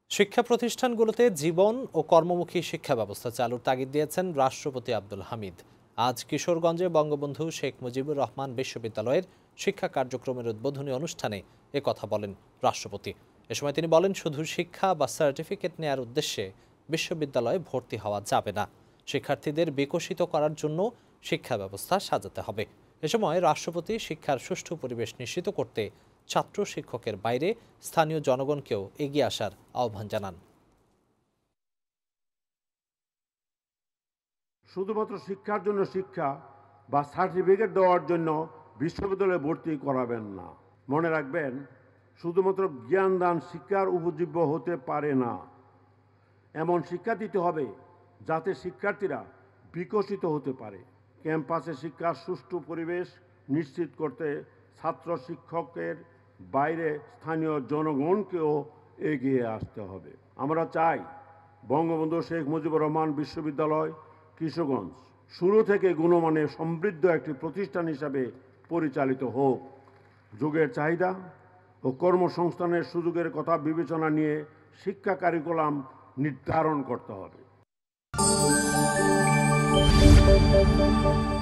শিক্ষা প্রতিষ্ঠানগুলোতে জীবন ও কর্মমুখী শিক্ষা ব্যবস্থা চালুর তাগিদ দিয়েছেন রাষ্ট্রপতি আব্দুল হামিদ। আজ কিশোরগঞ্জে বঙ্গবন্ধু শেখ মুজিবুর রহমান বিশ্ববিদ্যালয়ের শিক্ষা কার্যক্রমের উদ্বোধনী অনুষ্ঠানে একথা বলেন রাষ্ট্রপতি। এ সময় তিনি বলেন, শুধু শিক্ষা বা সার্টিফিকেট নেয়ার উদ্দেশ্যে বিশ্ববিদ্যালয়ে ভর্তি হওয়া যাবে না, শিক্ষার্থীদের বিকশিত করার জন্য শিক্ষা ব্যবস্থা সাজাতে হবে। এ সময় রাষ্ট্রপতি শিক্ষার সুষ্ঠু পরিবেশ নিশ্চিত করতে ছাত্র শিক্ষকের বাইরে স্থানীয় জনগণকেও এগিয়ে আসার আহ্বান জানান। শুধুমাত্র শিক্ষার জন্য শিক্ষা বা সার্টিফিকেট দেওয়ার জন্য বিশ্ববিদ্যালয়ে ভর্তি করাবেন না। মনে রাখবেন, শুধুমাত্র জ্ঞান দান শিক্ষার উপজীব্য হতে পারে না। এমন শিক্ষা দিতে হবে যাতে শিক্ষার্থীরা বিকশিত হতে পারে। ক্যাম্পাসে শিক্ষার সুষ্ঠু পরিবেশ নিশ্চিত করতে ছাত্র শিক্ষকের বাইরে স্থানীয় জনগণকেও এগিয়ে আসতে হবে। আমরা চাই বঙ্গবন্ধু শেখ মুজিবুর রহমান বিশ্ববিদ্যালয় কিশোরগঞ্জ শুরু থেকে গুণমানে সমৃদ্ধ একটি প্রতিষ্ঠান হিসাবে পরিচালিত হোক। যুগের চাহিদা ও কর্মসংস্থানের সুযোগের কথা বিবেচনা নিয়ে শিক্ষা কারিকুলাম নির্ধারণ করতে হবে।